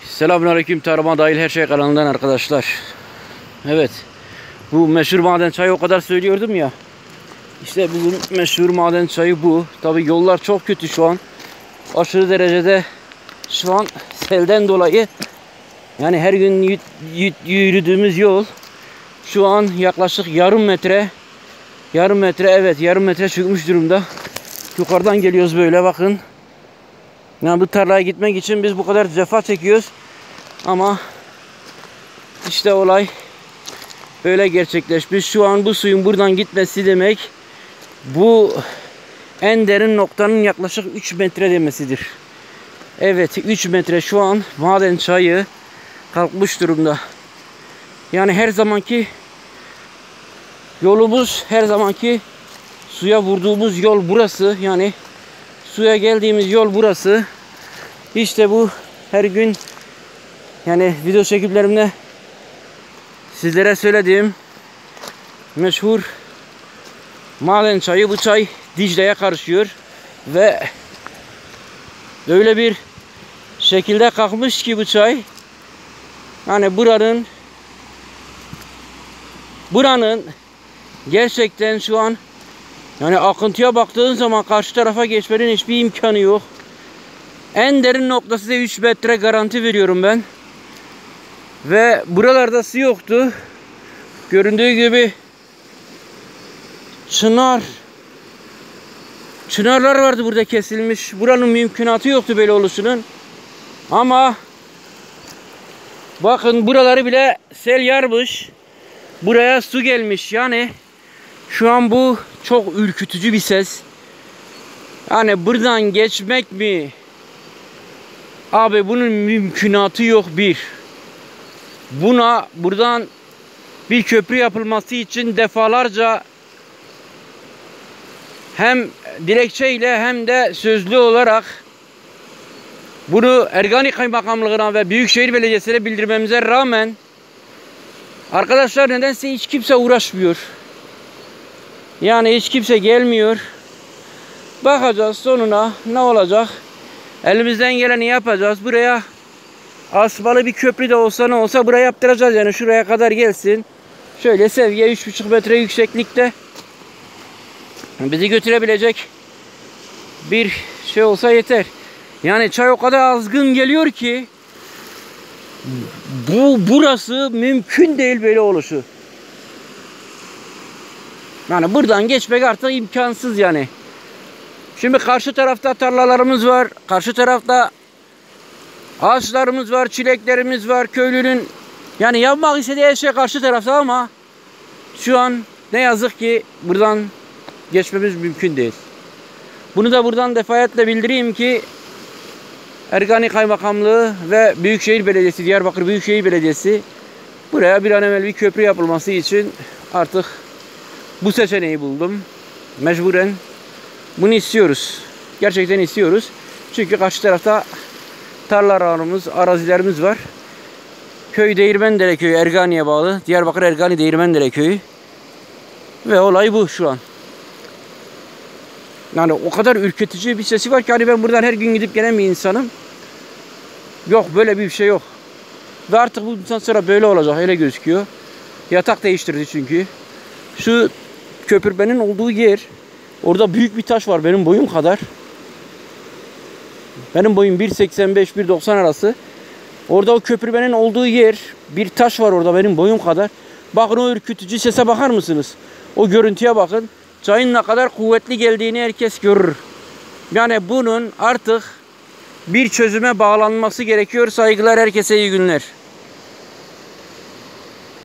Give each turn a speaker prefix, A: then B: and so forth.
A: Selamünaleyküm, Tarıma Dahil Her Şey kanalından arkadaşlar. Evet, bu meşhur maden çayı o kadar söylüyordum ya. İşte bugün meşhur maden çayı bu. Tabi yollar çok kötü şu an. Aşırı derecede şu an selden dolayı. Yani her gün yürüdüğümüz yol şu an yaklaşık yarım metre çökmüş durumda. Yukarıdan geliyoruz böyle, bakın. Yani bu tarlaya gitmek için biz bu kadar cefa çekiyoruz. Ama işte olay böyle gerçekleşmiş. Şu an bu suyun buradan gitmesi demek, bu en derin noktanın yaklaşık 3 metre demesidir. Evet, 3 metre şu an maden çayı kalkmış durumda. Yani her zamanki yolumuz, her zamanki suya vurduğumuz yol burası. Yani suya geldiğimiz yol burası. İşte bu her gün, yani video çekimlerimde sizlere söylediğim meşhur maden çayı. Bu çay Dicle'ye karışıyor ve öyle bir şekilde kalkmış ki bu çay, yani buranın gerçekten şu an, yani akıntıya baktığın zaman karşı tarafa geçmenin hiçbir imkanı yok. En derin noktası da 3 metre garanti veriyorum ben. Ve buralarda su yoktu. Göründüğü gibi çınarlar vardı burada kesilmiş. Buranın mümkünatı yoktu böyle oluşunun. Ama bakın, buraları bile sel yarmış. Buraya su gelmiş. Yani şu an bu çok ürkütücü bir ses. Yani buradan geçmek mi? Abi bunun mümkünatı yok bir. Buradan bir köprü yapılması için defalarca hem dilekçeyle hem de sözlü olarak bunu Ergani Kaymakamlığı'na ve Büyükşehir Belediyesi'ne bildirmemize rağmen arkadaşlar nedense hiç kimse uğraşmıyor. Yani hiç kimse gelmiyor. Bakacağız sonuna ne olacak. Elimizden geleni yapacağız. Buraya asmalı bir köprü de olsa ne olsa buraya yaptıracağız. Yani şuraya kadar gelsin. Şöyle seviye 3,5 metre yükseklikte bizi götürebilecek bir şey olsa yeter. Yani çay o kadar azgın geliyor ki burası mümkün değil böyle oluşu. Yani buradan geçmek artık imkansız yani. Şimdi karşı tarafta tarlalarımız var. Karşı tarafta ağaçlarımız var, çileklerimiz var. Köylünün yani yapmak istediği her şey karşı tarafta ama şu an ne yazık ki buradan geçmemiz mümkün değil. Bunu da buradan defaatle bildireyim ki Ergani Kaymakamlığı ve Büyükşehir Belediyesi, Diyarbakır Büyükşehir Belediyesi buraya bir an evvel bir köprü yapılması için artık bu seçeneği buldum. Mecburen bunu istiyoruz. Gerçekten istiyoruz. Çünkü karşı tarafta tarlalarımız, arazilerimiz var. Köy Değirmendere köyü, Ergani'ye bağlı. Diyarbakır Ergani Değirmendere köyü. Ve olay bu şu an. Yani o kadar ürkütücü bir sesi var ki hani ben buradan her gün gidip gelen bir insanım. Yok, böyle bir şey yok. Ve artık bundan sonra böyle olacak, öyle gözüküyor. Yatak değiştirdi çünkü. Şu köprübenin olduğu yer, orada büyük bir taş var benim boyum kadar. Benim boyum 1.85-1.90 arası. Orada o köprübenin olduğu yer, bir taş var orada benim boyum kadar. Bakın o ürkütücü sese bakar mısınız? O görüntüye bakın. Çayın ne kadar kuvvetli geldiğini herkes görür. Yani bunun artık bir çözüme bağlanması gerekiyor. Saygılar, herkese iyi günler.